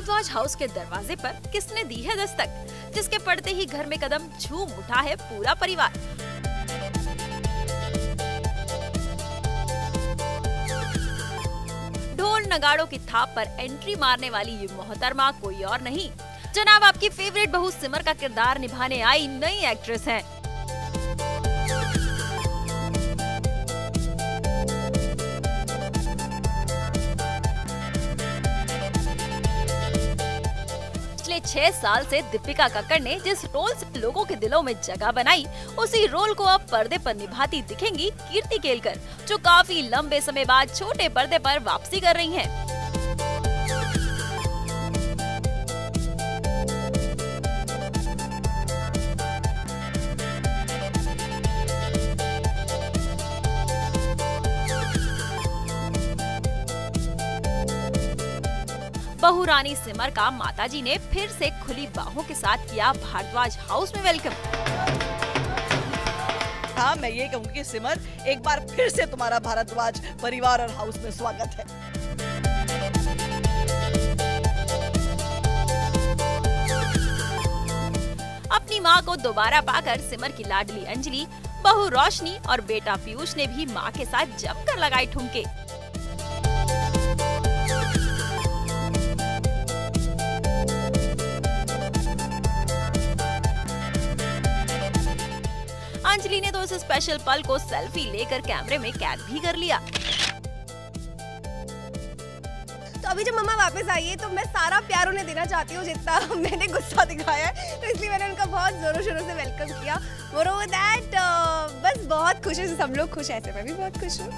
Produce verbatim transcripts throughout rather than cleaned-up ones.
Bhardwaj house के दरवाजे पर किसने दी है दस्तक, जिसके पड़ते ही घर में कदम झूम उठा है पूरा परिवार। ढोल नगाड़ों की थाप पर एंट्री मारने वाली ये मोहतरमा कोई और नहीं, जनाब आपकी फेवरेट बहू सिमर का किरदार निभाने आई नई एक्ट्रेस हैं। पिछले छह साल से दीपिका कक्कड़ ने जिस रोल से लोगों के दिलों में जगह बनाई, उसी रोल को अब पर्दे पर निभाती दिखेंगी कीर्ति केलकर, जो काफी लंबे समय बाद छोटे पर्दे पर वापसी कर रही हैं। बहू रानी सिमर का माताजी ने फिर से खुली बाहों के साथ किया भारद्वाज हाउस में वेलकम। हाँ, मैं ये कहूँगी कि सिमर, एक बार फिर से तुम्हारा भारद्वाज परिवार और हाउस में स्वागत है। अपनी मां को दोबारा पाकर सिमर की लाडली अंजलि, बहू रोशनी और बेटा पीयूष ने भी मां के साथ जमकर लगाए ठुमके। अंजलि ने तो इस स्पेशल पल को सेल्फी लेकर कैमरे में कैद भी कर लिया। तो अभी जब मम्मा वापस आई है तो मैं सारा प्यार उन्हें देना चाहती हूँ जितना मैंने गुस्सा दिखाया है, तो इसलिए मैंने उनका बहुत जोरों शोरों से वेलकम किया। मोरोवर दैट बस बहुत खुश है, सब लोग खुश है, ऐसे मैं भी बहुत खुश हूँ।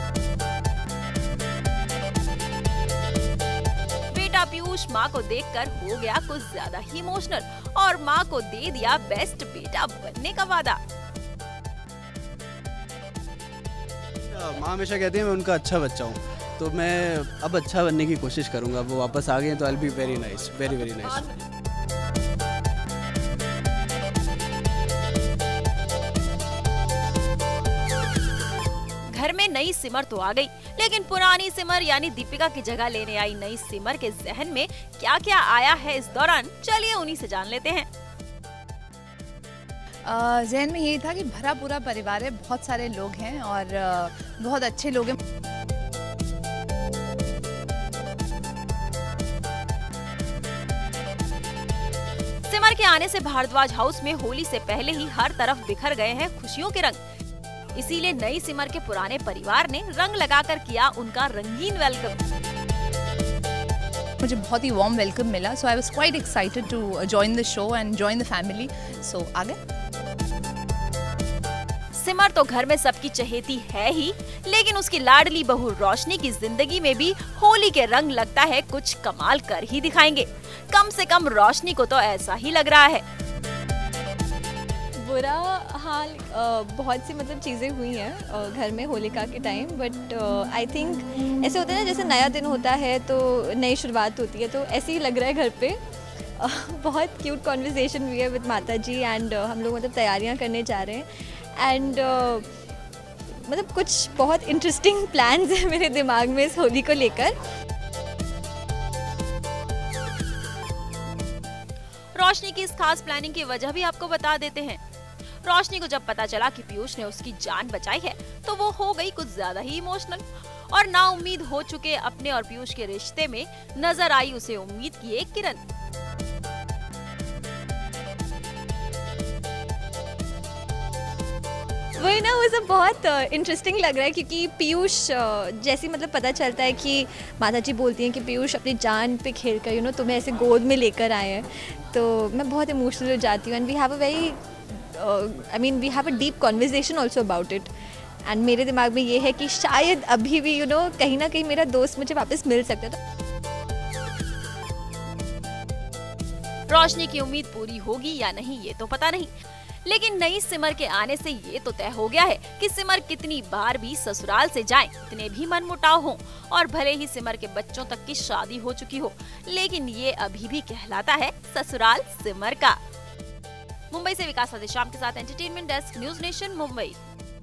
बेटा पीयूष माँ को देखकर हो गया कुछ ज्यादा ही इमोशनल और माँ को दे दिया बेस्ट बेटा बनने का वादा। माँ हमेशा कहती है मैं उनका अच्छा बच्चा हूँ, तो मैं अब अच्छा बनने की कोशिश करूँगा। वो वापस आ गए हैं तो I will be very nice, very very nice. घर में नई सिमर तो आ गई, लेकिन पुरानी सिमर यानी दीपिका की जगह लेने आई नई सिमर के जहन में क्या क्या आया है इस दौरान, चलिए उन्हीं से जान लेते हैं। जहन में यही था कि भरा पूरा परिवार है, बहुत सारे लोग हैं और बहुत अच्छे लोग हैं। सिमर के आने से भारद्वाज हाउस में होली से पहले ही हर तरफ बिखर गए हैं खुशियों के रंग, इसीलिए नई सिमर के पुराने परिवार ने रंग लगाकर किया उनका रंगीन वेलकम। मुझे बहुत ही वार्म वेलकम मिला, so I was quite excited to join the show and join the family, so आ गए। सिमर तो घर में सबकी चहेती है ही, लेकिन उसकी लाडली बहू रोशनी की जिंदगी में भी होली के रंग लगता है कुछ कमाल कर ही दिखाएंगे। कम से कम रोशनी को तो ऐसा ही लग रहा है। बुरा हाल बहुत सी मतलब चीज़ें हुई हैं घर में होलिका के टाइम, बट आई थिंक ऐसे होता है ना, जैसे नया दिन होता है तो नई शुरुआत होती है, तो ऐसे ही लग रहा है घर पे। uh, बहुत क्यूट कॉन्वर्सेशन हुई है विद माता जी एंड uh, हम लोग मतलब तैयारियां करने जा रहे हैं एंड uh, मतलब कुछ बहुत इंटरेस्टिंग प्लान्स हैं मेरे दिमाग में इस होली को लेकर। रोशनी की इस खास प्लानिंग की वजह भी आपको बता देते हैं। रोशनी को जब पता चला कि पीयूष ने उसकी जान बचाई है तो वो हो गई कुछ ज्यादा ही इमोशनल और ना उम्मीद हो चुके अपने और पीयूष के रिश्ते में नजर आई उसे उम्मीद की एक किरण। वही ना, वो सब बहुत इंटरेस्टिंग लग रहा है क्योंकि पीयूष जैसे मतलब पता चलता है कि माता जी बोलती हैं कि पीयूष अपनी जान पे खेल कर यू नो तुम्हें ऐसे गोद में लेकर आए हैं, तो मैं बहुत इमोशनल हो जाती हूँ and we have a very I mean we have a deep conversation also about it and मेरे दिमाग में ये है कि शायद अभी भी यू नो कहीं ना कहीं मेरा दोस्त मुझे वापस मिल सकता था। रोशनी की उम्मीद पूरी होगी या नहीं ये तो पता नहीं, लेकिन नई सिमर के आने से ये तो तय हो गया है कि सिमर कितनी बार भी ससुराल से जाए, कितने भी मनमुटाव हो और भले ही सिमर के बच्चों तक की शादी हो चुकी हो, लेकिन ये अभी भी कहलाता है ससुराल सिमर का। मुंबई से विकास शाम के साथ entertainment desk, News Nation Mumbai.